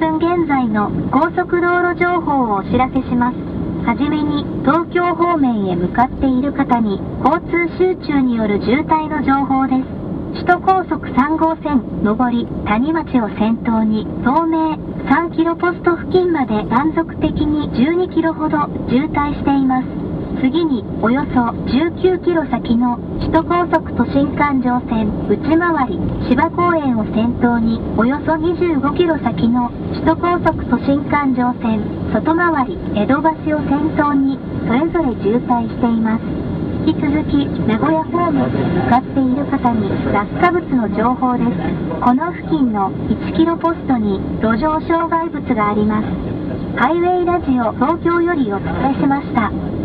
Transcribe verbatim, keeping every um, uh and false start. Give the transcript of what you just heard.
分現在の高速道路情報をお知らせします。はじめに、東京方面へ向かっている方に、交通集中による渋滞の情報です。首都高速さん号線上り谷町を先頭に東名さんキロポスト付近まで断続的にじゅうにキロほど渋滞しています。次におよそじゅうきゅうキロ先の首都高速都心環状線内回り芝公園を先頭におよそにじゅうごキロ先の首都高速都心環状線外回り江戸橋を先頭にそれぞれ渋滞しています。引き続き名古屋方面に向かっている方に落下物の情報です。この付近のいちキロポストに路上障害物があります。ハイウェイラジオ東京よりお伝えしました。